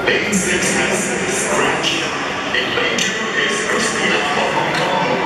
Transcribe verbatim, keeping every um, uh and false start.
Lane six has Scratch. In lane two is Christina from Hong Kong.